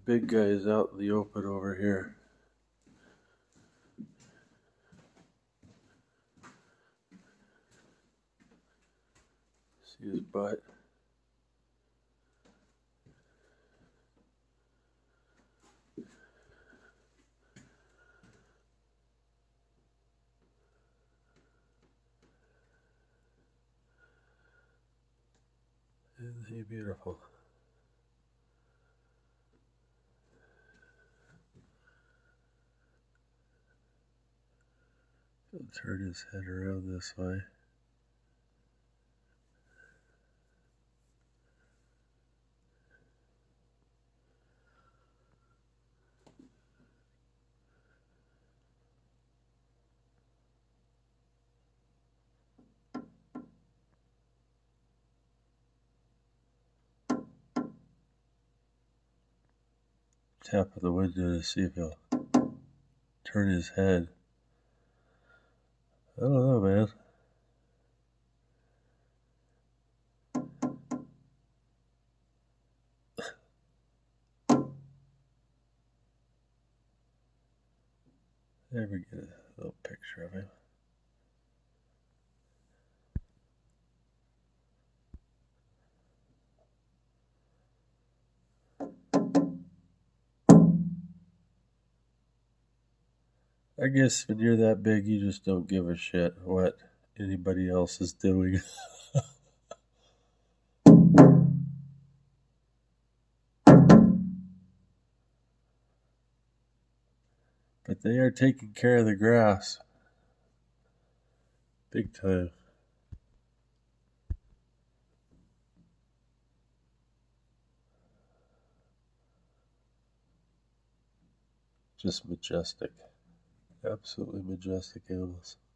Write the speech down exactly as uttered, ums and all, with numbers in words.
big guy is out in the open over here. See his butt? Isn't he beautiful? He'll turn his head around this way. Tap at the window to see if he'll turn his head. I don't know, man. There we get a little picture of him. I guess when you're that big, you just don't give a shit what anybody else is doing. But they are taking care of the grass. Big time. Just majestic. Absolutely majestic animals.